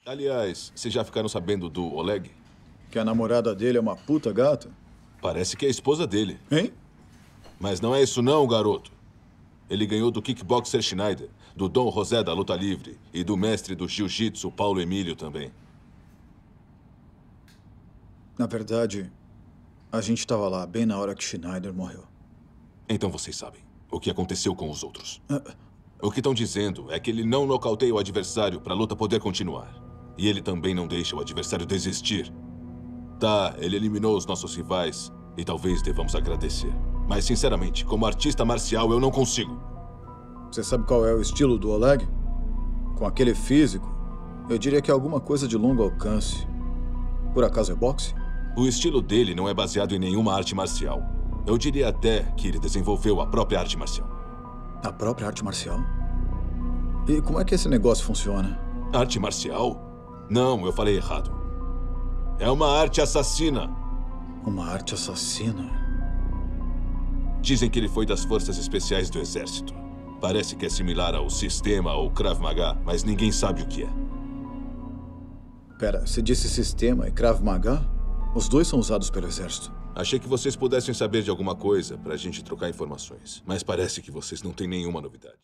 Aliás, vocês já ficaram sabendo do Oleg? Que a namorada dele é uma puta gata? Parece que é a esposa dele. Hein? Mas não é isso não, garoto. Ele ganhou do kickboxer Schneider, do Dom José da luta livre e do mestre do jiu-jitsu, Paulo Emílio, também. Na verdade, a gente estava lá bem na hora que Schneider morreu. Então vocês sabem o que aconteceu com os outros. O que estão dizendo é que ele não nocauteia o adversário para a luta poder continuar. E ele também não deixa o adversário desistir. Tá, ele eliminou os nossos rivais e talvez devamos agradecer. Mas, sinceramente, como artista marcial, eu não consigo. Você sabe qual é o estilo do Oleg? Com aquele físico, eu diria que é alguma coisa de longo alcance. Por acaso é boxe? O estilo dele não é baseado em nenhuma arte marcial. Eu diria até que ele desenvolveu a própria arte marcial. A própria arte marcial? E como é que esse negócio funciona? Arte marcial? Não, eu falei errado. É uma arte assassina. Uma arte assassina? Dizem que ele foi das forças especiais do exército. Parece que é similar ao Sistema ou Krav Maga, mas ninguém sabe o que é. Pera, você disse Sistema e Krav Maga? Os dois são usados pelo exército. Achei que vocês pudessem saber de alguma coisa pra gente trocar informações. Mas parece que vocês não têm nenhuma novidade.